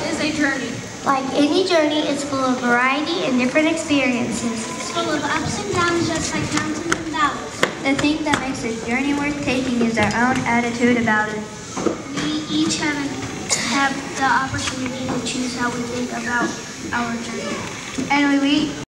is a journey. Like any journey, it's full of variety and different experiences. It's full of ups and downs, just like mountains and valleys. The thing that makes a journey worth taking is our own attitude about it. We each have the opportunity to choose how we think about our journey. And we